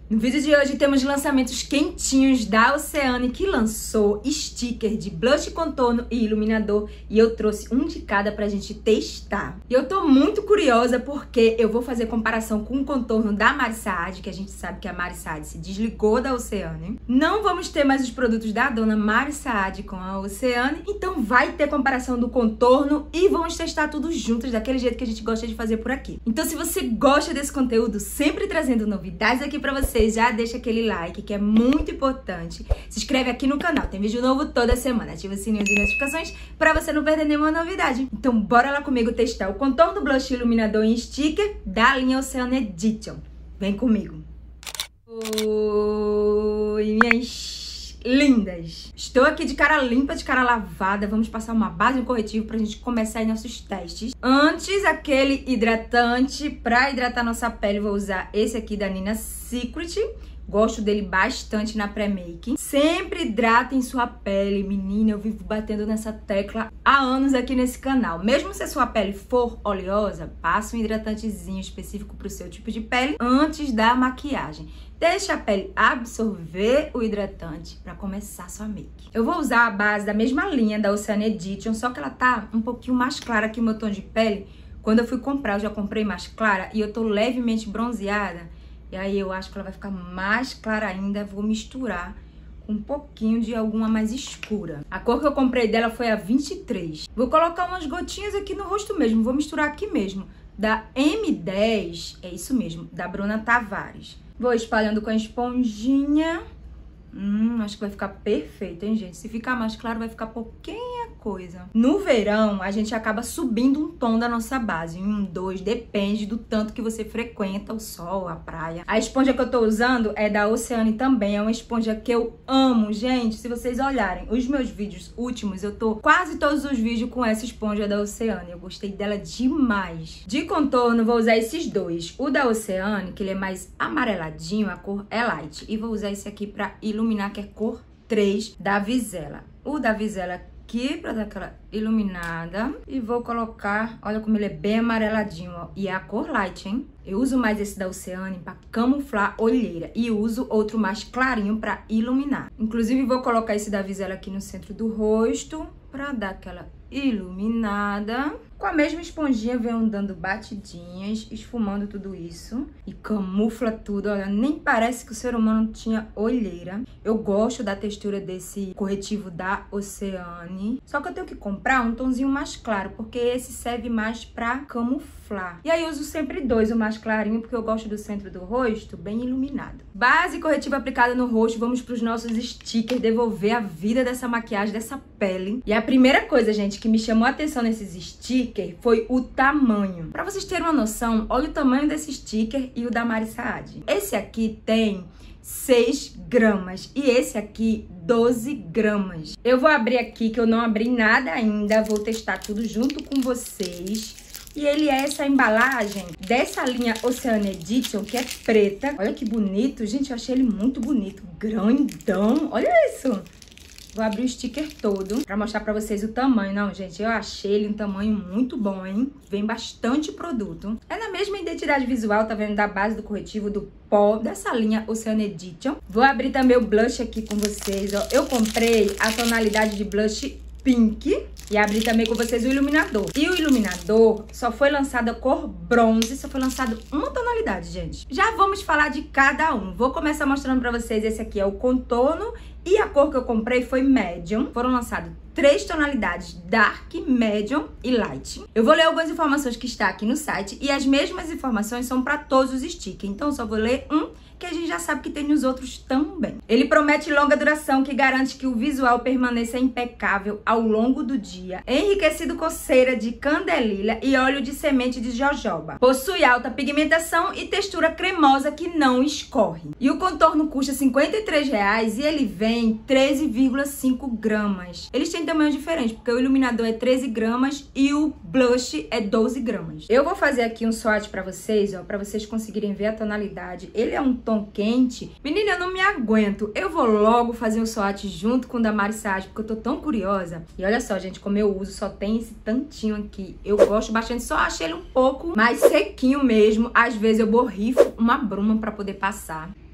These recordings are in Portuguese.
No vídeo de hoje temos lançamentos quentinhos da Oceane, que lançou sticker de blush, contorno e iluminador, e eu trouxe um de cada pra gente testar. E eu tô muito curiosa porque eu vou fazer comparação com o contorno da Mari Saad, que a gente sabe que a Mari Saad se desligou da Oceane. Não vamos ter mais os produtos da dona Mari Saad com a Oceane, então vai ter comparação do contorno e vamos testar tudo juntos, daquele jeito que a gente gosta de fazer por aqui. Então se você gosta desse conteúdo, sempre trazendo novidades aqui pra você, já deixa aquele like, que é muito importante. Se inscreve aqui no canal, tem vídeo novo toda semana. Ativa o sininho de notificações pra você não perder nenhuma novidade. Então bora lá comigo testar o contorno, blush e iluminador em sticker da linha Oceane Edition. Vem comigo. Oi, minhas lindas. Estou aqui de cara limpa, de cara lavada. Vamos passar uma base e um corretivo pra gente começar aí nossos testes. Antes, aquele hidratante. Pra hidratar nossa pele, vou usar esse aqui da Nina Secret. Gosto dele bastante na pré-make. Sempre hidratem sua pele, menina. Eu vivo batendo nessa tecla há anos aqui nesse canal. Mesmo se a sua pele for oleosa, passa um hidratantezinho específico pro seu tipo de pele antes da maquiagem. Deixa a pele absorver o hidratante para começar sua make. Eu vou usar a base da mesma linha da Oceane Edition, só que ela tá um pouquinho mais clara que o meu tom de pele. Quando eu fui comprar, eu já comprei mais clara e eu tô levemente bronzeada. E aí eu acho que ela vai ficar mais clara ainda. Vou misturar com um pouquinho de alguma mais escura. A cor que eu comprei dela foi a 23. Vou colocar umas gotinhas aqui no rosto mesmo. Vou misturar aqui mesmo. Da M10, é isso mesmo, da Bruna Tavares. Vou espalhando com a esponjinha. Acho que vai ficar perfeito, hein, gente? Se ficar mais claro, vai ficar pouquinha coisa. No verão, a gente acaba subindo um tom da nossa base. 1, 2, depende do tanto que você frequenta o sol, a praia. A esponja que eu tô usando é da Oceane também. É uma esponja que eu amo, gente. Se vocês olharem os meus vídeos últimos, eu tô quase todos os vídeos com essa esponja da Oceane. Eu gostei dela demais. De contorno, vou usar esses dois. O da Oceane, que ele é mais amareladinho, a cor é light. E vou usar esse aqui pra iluminar, que é cor 3 da Vizela. O da Vizela aqui pra dar aquela iluminada. E vou colocar, olha como ele é bem amareladinho, ó. E é a cor light, hein? Eu uso mais esse da Oceane pra camuflar olheira. E uso outro mais clarinho pra iluminar. Inclusive vou colocar esse da Vizela aqui no centro do rosto pra dar aquela iluminada. Com a mesma esponjinha, venho dando batidinhas, esfumando tudo isso. E camufla tudo, olha, nem parece que o ser humano tinha olheira. Eu gosto da textura desse corretivo da Oceane. Só que eu tenho que comprar um tonzinho mais claro, porque esse serve mais pra camuflar. E aí eu uso sempre dois, o mais clarinho, porque eu gosto do centro do rosto bem iluminado. Base e corretivo aplicada no rosto, vamos pros nossos stickers, devolver a vida dessa maquiagem, dessa pele. E a primeira coisa, gente, que me chamou a atenção nesses stickers foi o tamanho. Pra vocês terem uma noção, olha o tamanho desse sticker e o da Mari Saad. Esse aqui tem 6 gramas e esse aqui 12 gramas. Eu vou abrir aqui, que eu não abri nada ainda, vou testar tudo junto com vocês. E ele é essa embalagem dessa linha Oceane Edition, que é preta. Olha que bonito, gente, eu achei ele muito bonito, grandão, olha isso. Vou abrir o sticker todo pra mostrar pra vocês o tamanho. Não, gente, eu achei ele um tamanho muito bom, hein? Vem bastante produto. É na mesma identidade visual, tá vendo? Da base do corretivo, do pó, dessa linha Oceane Edition. Vou abrir também o blush aqui com vocês, ó. Eu comprei a tonalidade de blush pink. E abri também com vocês o iluminador. E o iluminador só foi lançado a cor bronze, só foi lançado uma tonalidade, gente. Já vamos falar de cada um. Vou começar mostrando pra vocês, esse aqui é o contorno. E a cor que eu comprei foi medium. Foram lançados 3 tonalidades, dark, medium e light. Eu vou ler algumas informações que está aqui no site. E as mesmas informações são para todos os stickers. Então, eu só vou ler um, que a gente já sabe que tem nos outros também. Ele promete longa duração, que garante que o visual permaneça impecável ao longo do dia. Enriquecido com cera de candelilha e óleo de semente de jojoba. Possui alta pigmentação e textura cremosa que não escorre. E o contorno custa R$ 53,00 e ele vem 13,5 gramas. Eles têm tamanho diferente, porque o iluminador é 13 gramas e o blush é 12 gramas. Eu vou fazer aqui um swatch pra vocês, ó, pra vocês conseguirem ver a tonalidade. Ele é um tom quente. Menina, eu não me aguento. Eu vou logo fazer um swatch junto com o da Mari Saad, porque eu tô tão curiosa. E olha só, gente, como eu uso, só tem esse tantinho aqui. Eu gosto bastante, só achei ele um pouco mais sequinho mesmo. Às vezes eu borrifo uma bruma pra poder passar.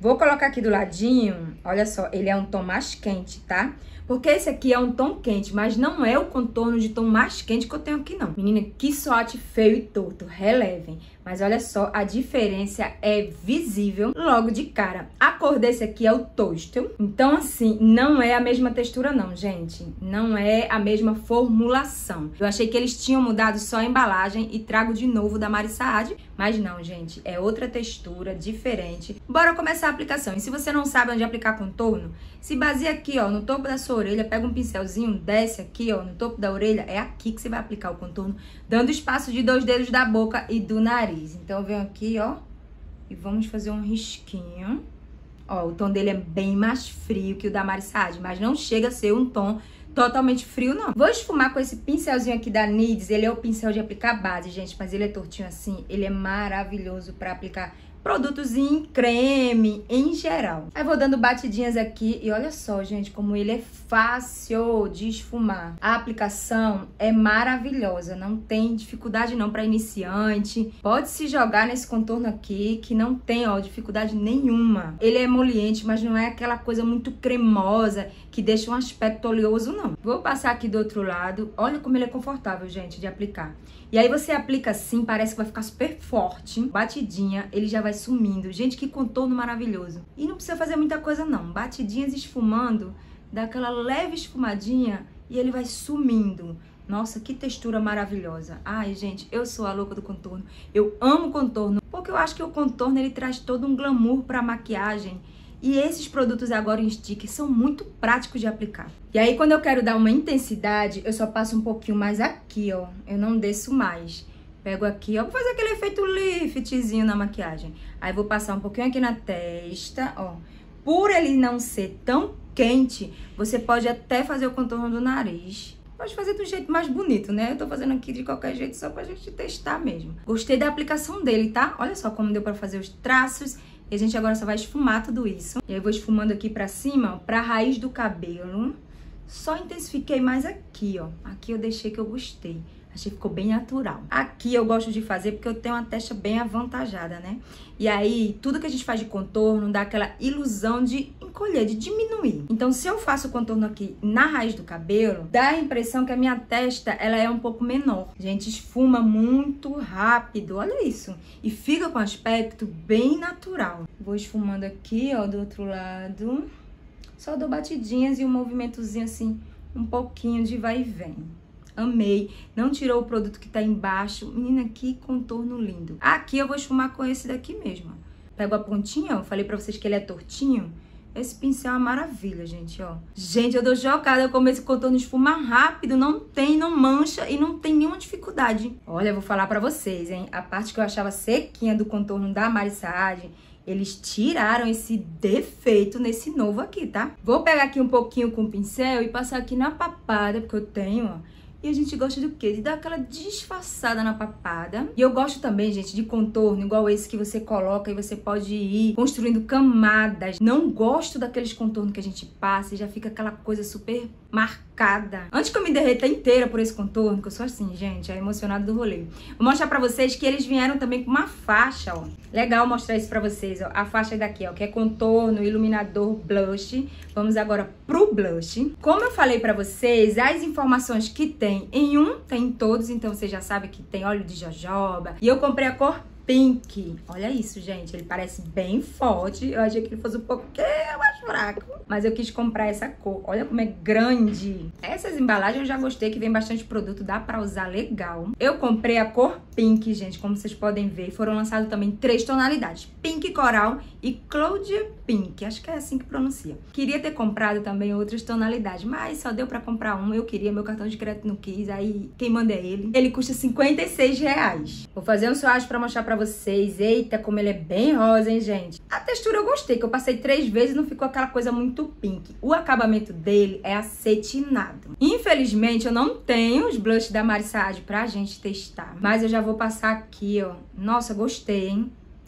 Vou colocar aqui do ladinho, olha só, ele é um tom mais quente, tá? Porque esse aqui é um tom quente, mas não é o contorno de tom mais quente que eu tenho aqui, não. Menina, que sorte feio e torto, relevem. Mas olha só, a diferença é visível logo de cara. A cor desse aqui é o Toastel. Então, assim, não é a mesma textura não, gente. Não é a mesma formulação. Eu achei que eles tinham mudado só a embalagem e trago de novo da Mari Saad. Mas não, gente, é outra textura, diferente. Bora começar a aplicação. E se você não sabe onde aplicar contorno, se baseia aqui, ó, no topo da sua orelha, pega um pincelzinho, desce aqui, ó, no topo da orelha. É aqui que você vai aplicar o contorno, dando espaço de 2 dedos da boca e do nariz. Então, eu venho aqui, ó, e vamos fazer um risquinho. Ó, o tom dele é bem mais frio que o da Mari Saad, mas não chega a ser um tom totalmente frio, não. Vou esfumar com esse pincelzinho aqui da NYX. Ele é o pincel de aplicar base, gente, mas ele é tortinho assim. Ele é maravilhoso pra aplicar produtos em creme, em geral. Aí vou dando batidinhas aqui e olha só, gente, como ele é fácil de esfumar. A aplicação é maravilhosa, não tem dificuldade não para iniciante. Pode se jogar nesse contorno aqui que não tem, ó, dificuldade nenhuma. Ele é emoliente, mas não é aquela coisa muito cremosa que deixa um aspecto oleoso, não. Vou passar aqui do outro lado. Olha como ele é confortável, gente, de aplicar. E aí você aplica assim, parece que vai ficar super forte, batidinha, ele já vai sumindo. Gente, que contorno maravilhoso. E não precisa fazer muita coisa não, batidinhas esfumando, dá aquela leve esfumadinha e ele vai sumindo. Nossa, que textura maravilhosa. Ai, gente, eu sou a louca do contorno. Eu amo contorno, porque eu acho que o contorno ele traz todo um glamour pra maquiagem. E esses produtos agora em stick são muito práticos de aplicar. E aí, quando eu quero dar uma intensidade, eu só passo um pouquinho mais aqui, ó. Eu não desço mais. Pego aqui, ó, vou fazer aquele efeito liftzinho na maquiagem. Aí, vou passar um pouquinho aqui na testa, ó. Por ele não ser tão quente, você pode até fazer o contorno do nariz. Pode fazer do jeito mais bonito, né? Eu tô fazendo aqui de qualquer jeito, só pra gente testar mesmo. Gostei da aplicação dele, tá? Olha só como deu pra fazer os traços. E a gente agora só vai esfumar tudo isso. E aí eu vou esfumando aqui pra cima, ó, pra raiz do cabelo. Só intensifiquei mais aqui, ó. Aqui eu deixei que eu gostei. Achei que ficou bem natural. Aqui eu gosto de fazer porque eu tenho uma testa bem avantajada, né? E aí, tudo que a gente faz de contorno dá aquela ilusão de encolher, de diminuir. Então, se eu faço o contorno aqui na raiz do cabelo, dá a impressão que a minha testa, ela é um pouco menor. Gente, esfuma muito rápido, olha isso. E fica com um aspecto bem natural. Vou esfumando aqui, ó, do outro lado. Só dou batidinhas e um movimentozinho assim, um pouquinho de vai e vem. Amei. Não tirou o produto que tá embaixo. Menina, que contorno lindo. Aqui eu vou esfumar com esse daqui mesmo. Pego a pontinha, ó. Falei pra vocês que ele é tortinho. Esse pincel é uma maravilha, gente, ó. Gente, eu tô chocada como esse contorno esfuma rápido. Não tem, não mancha e não tem nenhuma dificuldade. Olha, eu vou falar pra vocês, hein. A parte que eu achava sequinha do contorno da Mari Saad, eles tiraram esse defeito nesse novo aqui, tá? Vou pegar aqui um pouquinho com o pincel e passar aqui na papada, porque eu tenho, ó. E a gente gosta do quê? De dar aquela disfarçada na papada. E eu gosto também, gente, de contorno igual esse que você coloca e você pode ir construindo camadas. Não gosto daqueles contornos que a gente passa e já fica aquela coisa super marcada. Antes que eu me derreta inteira por esse contorno, que eu sou assim, gente, é emocionada do rolê. Vou mostrar pra vocês que eles vieram também com uma faixa, ó. Legal mostrar isso pra vocês, ó. A faixa daqui, ó, que é contorno, iluminador, blush. Vamos agora pro blush. Como eu falei pra vocês, as informações que tem em um, tem em todos. Então, você já sabe que tem óleo de jojoba. E eu comprei a cor Pink. Olha isso, gente. Ele parece bem forte. Eu achei que ele fosse um pouquinho mais fraco. Mas eu quis comprar essa cor. Olha como é grande. Essas embalagens eu já gostei, que vem bastante produto. Dá pra usar legal. Eu comprei a cor Pink, gente. Como vocês podem ver. Foram lançadas também 3 tonalidades. Pink Coral e Cloud Pink. Acho que é assim que pronuncia. Queria ter comprado também outras tonalidades. Mas só deu pra comprar um. Eu queria. Meu cartão de crédito não quis. Aí quem manda é ele. Ele custa R$56. Vou fazer um swatch pra mostrar pra vocês. Eita, como ele é bem rosa, hein, gente? A textura eu gostei, que eu passei 3 vezes e não ficou aquela coisa muito pink. O acabamento dele é acetinado. Infelizmente, eu não tenho os blushes da Mari Saad pra gente testar. Mas eu já vou passar aqui, ó. Nossa, gostei, hein?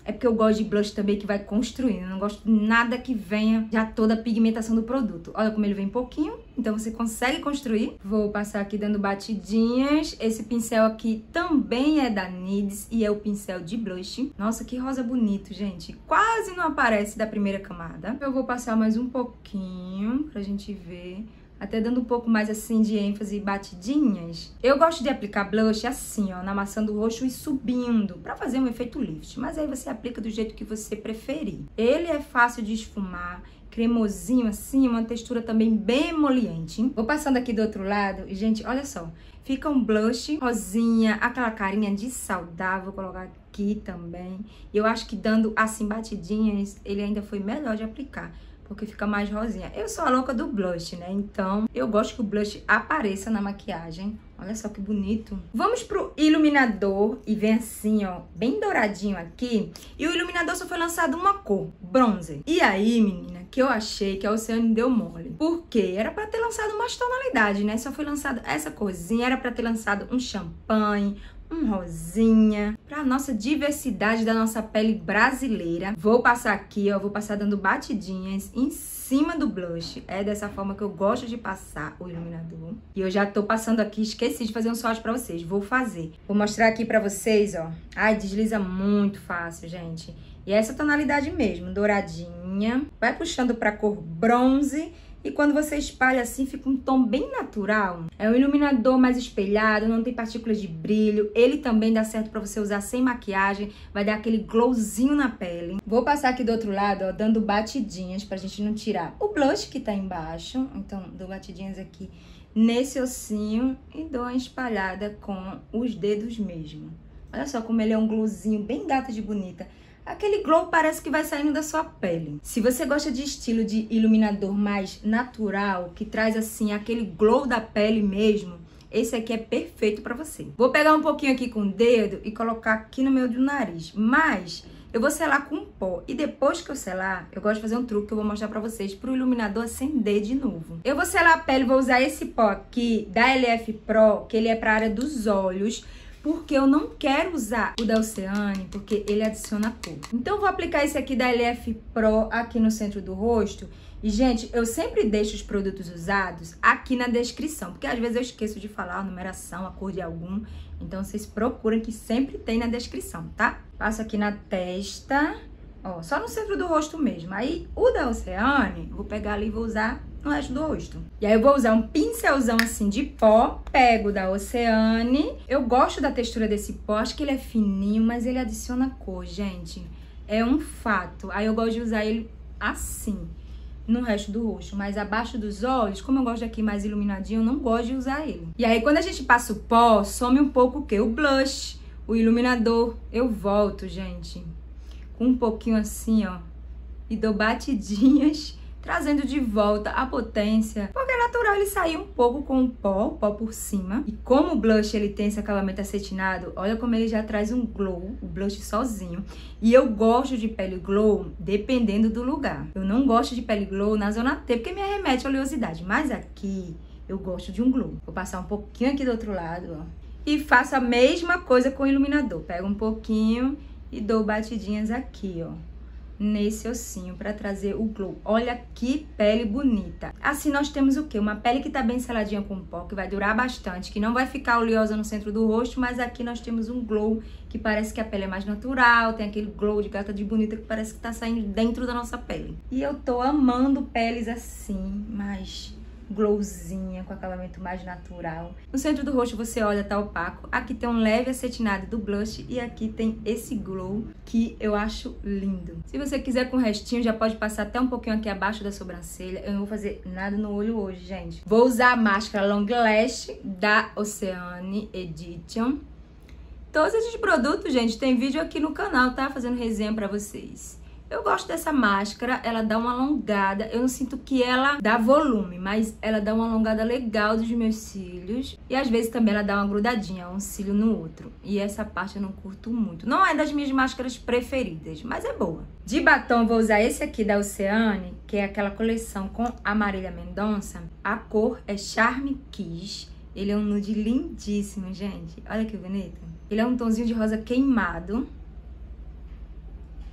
É porque eu gosto de blush também que vai construindo. Eu não gosto de nada que venha já toda a pigmentação do produto. Olha como ele vem pouquinho, então você consegue construir. Vou passar aqui dando batidinhas. Esse pincel aqui também é da NYX e é o pincel de blush. Nossa, que rosa bonito, gente. Quase não aparece da primeira camada. Eu vou passar mais um pouquinho pra gente ver. Até dando um pouco mais assim de ênfase e batidinhas. Eu gosto de aplicar blush assim, ó, na maçã do rosto e subindo, pra fazer um efeito lift. Mas aí você aplica do jeito que você preferir. Ele é fácil de esfumar, cremosinho assim, uma textura também bem emoliente. Vou passando aqui do outro lado e, gente, olha só. Fica um blush rosinha, aquela carinha de saudável, vou colocar aqui também. E eu acho que dando assim batidinhas, ele ainda foi melhor de aplicar. Porque fica mais rosinha. Eu sou a louca do blush, né? Então, eu gosto que o blush apareça na maquiagem. Olha só que bonito. Vamos pro iluminador. E vem assim, ó, bem douradinho aqui. E o iluminador só foi lançado uma cor, bronze. E aí, menina, que eu achei que a Oceane deu mole. Por quê? Era pra ter lançado mais tonalidade, né? Só foi lançado essa corzinha. Era pra ter lançado um champanhe, um rosinha, pra nossa diversidade da nossa pele brasileira. Vou passar aqui, ó, vou passar dando batidinhas em cima do blush. É dessa forma que eu gosto de passar o iluminador. E eu já tô passando aqui, esqueci de fazer um swatch pra vocês, vou fazer. Vou mostrar aqui pra vocês, ó. Ai, desliza muito fácil, gente. E é essa tonalidade mesmo, douradinha. Vai puxando pra cor bronze. E quando você espalha assim, fica um tom bem natural. É um iluminador mais espelhado, não tem partículas de brilho. Ele também dá certo pra você usar sem maquiagem. Vai dar aquele glowzinho na pele. Vou passar aqui do outro lado, ó, dando batidinhas pra gente não tirar o blush que tá embaixo. Então, dou batidinhas aqui nesse ossinho e dou uma espalhada com os dedos mesmo. Olha só como ele é um glowzinho bem gata de bonita. Aquele glow parece que vai saindo da sua pele. Se você gosta de estilo de iluminador mais natural, que traz assim aquele glow da pele mesmo, esse aqui é perfeito pra você. Vou pegar um pouquinho aqui com o dedo e colocar aqui no meio do nariz, mas eu vou selar com pó. E depois que eu selar, eu gosto de fazer um truque que eu vou mostrar pra vocês pro iluminador acender de novo. Eu vou selar a pele, vou usar esse pó aqui da LF Pro, que ele é pra área dos olhos, porque eu não quero usar o da Oceane, porque ele adiciona cor. Então, eu vou aplicar esse aqui da LF Pro aqui no centro do rosto. E, gente, eu sempre deixo os produtos usados aqui na descrição, porque às vezes eu esqueço de falar a numeração, a cor de algum. Então, vocês procuram que sempre tem na descrição, tá? Passo aqui na testa, ó, só no centro do rosto mesmo. Aí, o da Oceane, vou pegar ali e vou usar no resto do rosto. E aí eu vou usar um pincelzão assim de pó, pego da Oceane. Eu gosto da textura desse pó, acho que ele é fininho, mas ele adiciona cor, gente. É um fato. Aí eu gosto de usar ele assim, no resto do rosto. Mas abaixo dos olhos, como eu gosto aqui mais iluminadinho, eu não gosto de usar ele. E aí quando a gente passa o pó, some um pouco o quê? O blush, o iluminador. Eu volto, gente, com um pouquinho assim, ó, e dou batidinhas, trazendo de volta a potência, porque é natural ele sair um pouco com o pó por cima. E como o blush ele tem esse acabamento acetinado, olha como ele já traz um glow, o blush sozinho. E eu gosto de pele glow dependendo do lugar. Eu não gosto de pele glow na zona T, porque me remete à oleosidade, mas aqui eu gosto de um glow. Vou passar um pouquinho aqui do outro lado, ó, e faço a mesma coisa com o iluminador. Pego um pouquinho e dou batidinhas aqui, ó, nesse ossinho pra trazer o glow. Olha que pele bonita. Assim nós temos o quê? Uma pele que tá bem seladinha com pó, que vai durar bastante, que não vai ficar oleosa no centro do rosto, mas aqui nós temos um glow que parece que a pele é mais natural, tem aquele glow de gata de bonita que parece que tá saindo dentro da nossa pele. E eu tô amando peles assim, mais glowzinha, com acabamento mais natural. No centro do rosto você olha, tá opaco. Aqui tem um leve acetinado do blush e aqui tem esse glow que eu acho lindo. Se você quiser com o restinho, já pode passar até um pouquinho aqui abaixo da sobrancelha. Eu não vou fazer nada no olho hoje, gente. Vou usar a máscara Long Lash da Oceane Edition. Todos esses produtos, gente, tem vídeo aqui no canal, tá? Fazendo resenha pra vocês. Eu gosto dessa máscara, ela dá uma alongada, eu não sinto que ela dá volume, mas ela dá uma alongada legal dos meus cílios. E às vezes também ela dá uma grudadinha, um cílio no outro. E essa parte eu não curto muito. Não é das minhas máscaras preferidas, mas é boa. De batom eu vou usar esse aqui da Oceane, que é aquela coleção com a Marília Mendonça. A cor é Charme Kiss. Ele é um nude lindíssimo, gente. Olha que bonito. Ele é um tonzinho de rosa queimado.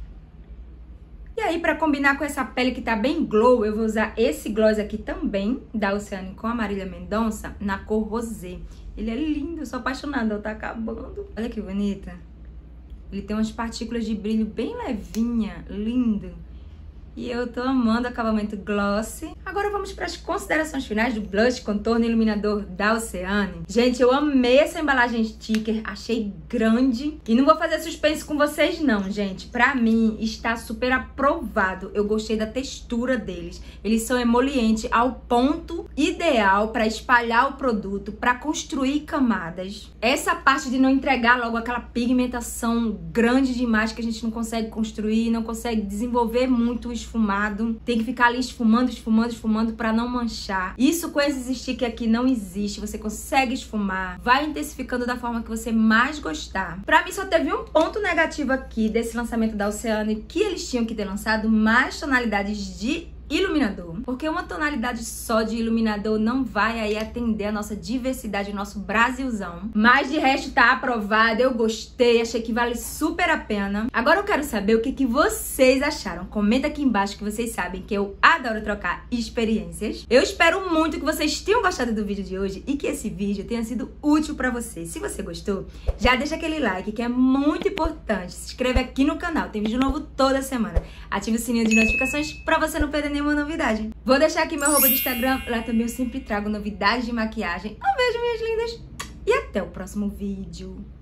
aí, pra combinar com essa pele que tá bem glow, eu vou usar esse gloss aqui também, da Oceane com a Marília Mendonça, na cor rosé. Ele é lindo, eu sou apaixonada, tá acabando. Olha que bonita. Ele tem umas partículas de brilho bem levinha, lindo. E eu tô amando o acabamento gloss. Agora vamos para as considerações finais do blush, contorno e iluminador da Oceane. Gente, eu amei essa embalagem sticker, achei grande. E não vou fazer suspense com vocês não, gente. Pra mim, está super aprovado. Eu gostei da textura deles. Eles são emolientes ao ponto ideal para espalhar o produto, para construir camadas. Essa parte de não entregar logo aquela pigmentação grande demais que a gente não consegue construir, não consegue desenvolver muito o esfumado, tem que ficar ali esfumando para não manchar. Isso com esses stickers aqui não existe, você consegue esfumar, vai intensificando da forma que você mais gostar. Pra mim só teve um ponto negativo aqui desse lançamento da Oceane, que eles tinham que ter lançado mais tonalidades de iluminador, porque uma tonalidade só de iluminador não vai aí atender a nossa diversidade, o nosso Brasilzão. Mas de resto tá aprovado, eu gostei, achei que vale super a pena. Agora eu quero saber o que vocês acharam. Comenta aqui embaixo que vocês sabem que eu adoro trocar experiências. Eu espero muito que vocês tenham gostado do vídeo de hoje e que esse vídeo tenha sido útil pra vocês. Se você gostou, já deixa aquele like que é muito importante. Se inscreve aqui no canal, tem vídeo novo toda semana. Ative o sininho de notificações pra você não perder nenhuma novidade. Vou deixar aqui meu arroba do Instagram, lá também eu sempre trago novidades de maquiagem. Um beijo, minhas lindas, e até o próximo vídeo.